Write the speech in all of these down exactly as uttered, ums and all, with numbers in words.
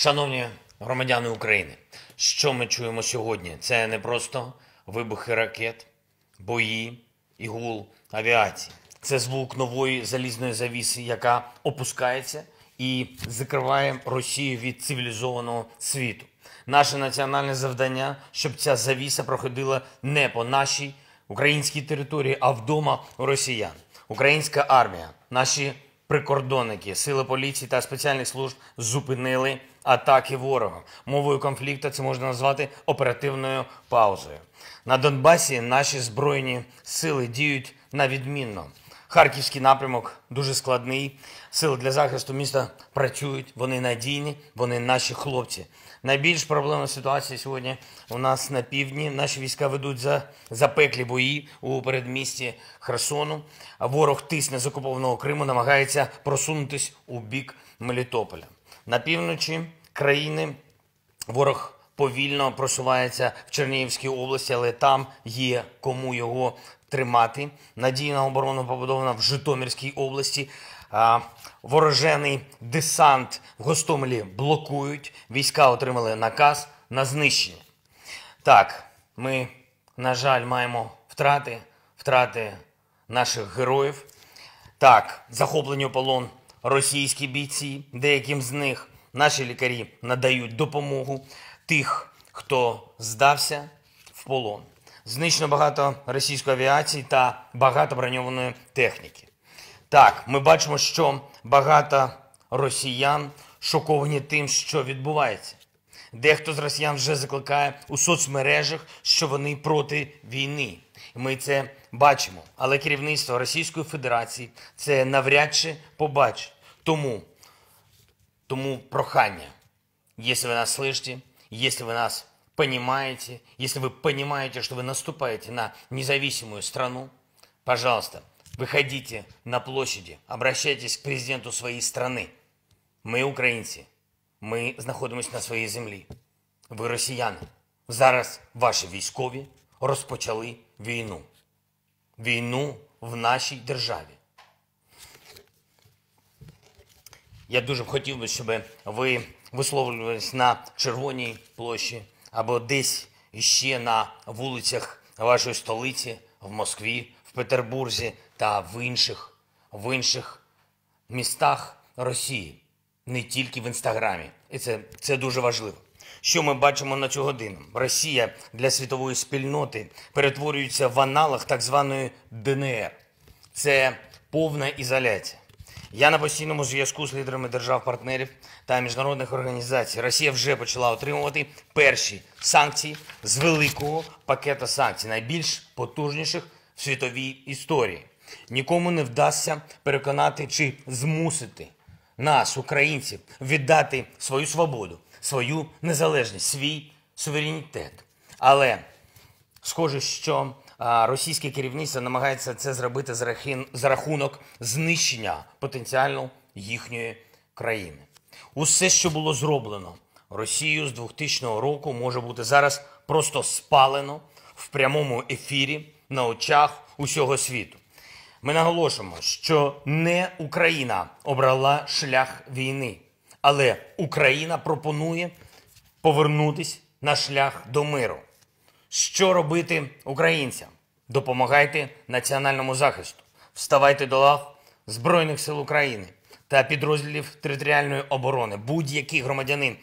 Шановні громадяни України, що ми чуємо сьогодні? Це не просто вибухи ракет, бої і гул авіації. Це звук нової залізної завіси, яка опускається і закриває Росію від цивілізованого світу. Наше національне завдання, щоб ця завіса проходила не по нашій українській території, а вдома у росіян. Українська армія, наші прикордонники, сили поліції та спеціальних служб зупинили атаки ворога. Мовою конфлікту це можна назвати оперативною паузою. На Донбасі наші збройні сили діють на відмінно. Харківський напрямок дуже складний. Сили для захисту міста працюють, вони надійні, вони наші хлопці. Найбільш проблемна ситуація сьогодні у нас на півдні. Наші війська ведуть за запеклі бої у передмісті Херсону. Ворог тисне з окупованого Криму, намагається просунутись у бік Мелітополя. На півночі країни ворог повільно просувається в Чернігівській області, але там є кому його тримати. Надійна оборона побудована в Житомирській області. Ворожений десант в Гостомелі блокують. Війська отримали наказ на знищення. Так, ми, на жаль, маємо втрати, втрати наших героїв. Так, захоплені у полон російські бійці, деяким з них наші лікарі надають допомогу тих, хто здався в полон. Знищено багато російської авіації та багато броньованої техніки. Так, ми бачимо, що багато росіян шоковані тим, що відбувається. Дехто з росіян вже закликає у соцмережах, що вони проти війни. Ми це бачимо. Але керівництво Російської Федерації це навряд чи побачить. Тому, тому прохання, якщо ви нас слышите, если вы нас понимаете, если вы понимаете, что вы наступаете на независимую страну, пожалуйста, выходите на площади, обращайтесь к президенту своей страны. Ми українці, ми знаходимося на своїй землі. Ви росіяни. Зараз ваші військові розпочали війну. Війну в нашій державі. Я дуже б хотів би, щоб ви висловлювались на Червоній площі або десь іще на вулицях вашої столиці, в Москві, в Петербурзі та в інших, в інших містах Росії. Не тільки в Інстаграмі. І це, це дуже важливо. Що ми бачимо на цю годину? Росія для світової спільноти перетворюється в аналог так званої Д Н Р. Це повна ізоляція. Я на постійному зв'язку з лідерами держав-партнерів та міжнародних організацій. Росія вже почала отримувати перші санкції з великого пакету санкцій, найбільш потужніших в світовій історії. Нікому не вдасться переконати чи змусити нас, українців, віддати свою свободу, свою незалежність, свій суверенітет. Але схоже, що російське керівництво намагається це зробити за рахунок знищення потенціально їхньої країни. Усе, що було зроблено Росією з двохтисячного року, може бути зараз просто спалено в прямому ефірі на очах усього світу. Ми наголошуємо, що не Україна обрала шлях війни, але Україна пропонує повернутися на шлях до миру. Що робити українцям? Допомагайте національному захисту, вставайте до лав Збройних сил України та підрозділів територіальної оборони. Будь-який громадянин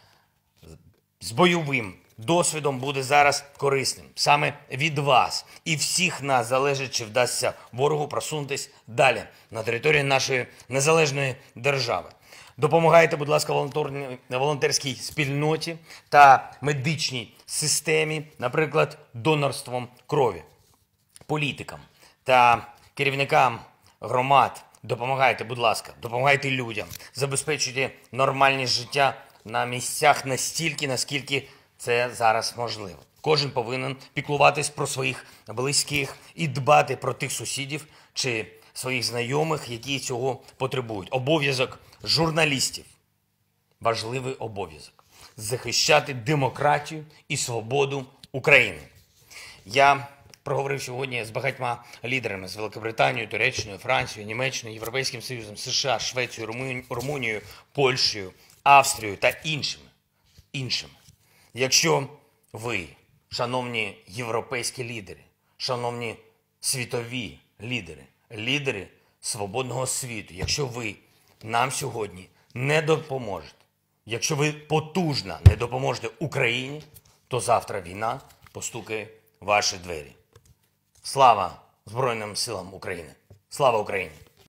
з бойовим досвідом буде зараз корисним. Саме від вас і всіх нас залежить, чи вдасться ворогу просунутися далі на території нашої незалежної держави. Допомагайте, будь ласка, волонтерській спільноті та медичній системі, наприклад, донорством крові. Політикам та керівникам громад допомагайте, будь ласка, допомагайте людям, забезпечуйте нормальність життя на місцях настільки, наскільки це зараз можливо. Кожен повинен піклуватись про своїх близьких і дбати про тих сусідів чи своїх знайомих, які цього потребують. Обов'язок журналістів, важливий обов'язок, захищати демократію і свободу України. Я проговорив сьогодні з багатьма лідерами, з Великобританією, Туреччиною, Францією, Німеччиною, Європейським Союзом, США, Швецією, Румунією, Польщею, Австрією та іншими. іншими. Якщо ви, шановні європейські лідери, шановні світові лідери, лідери свободного світу, якщо ви нам сьогодні не допоможете, якщо ви потужно не допоможете Україні, то завтра війна постукає в ваші двері. Слава Збройним силам України! Слава Україні!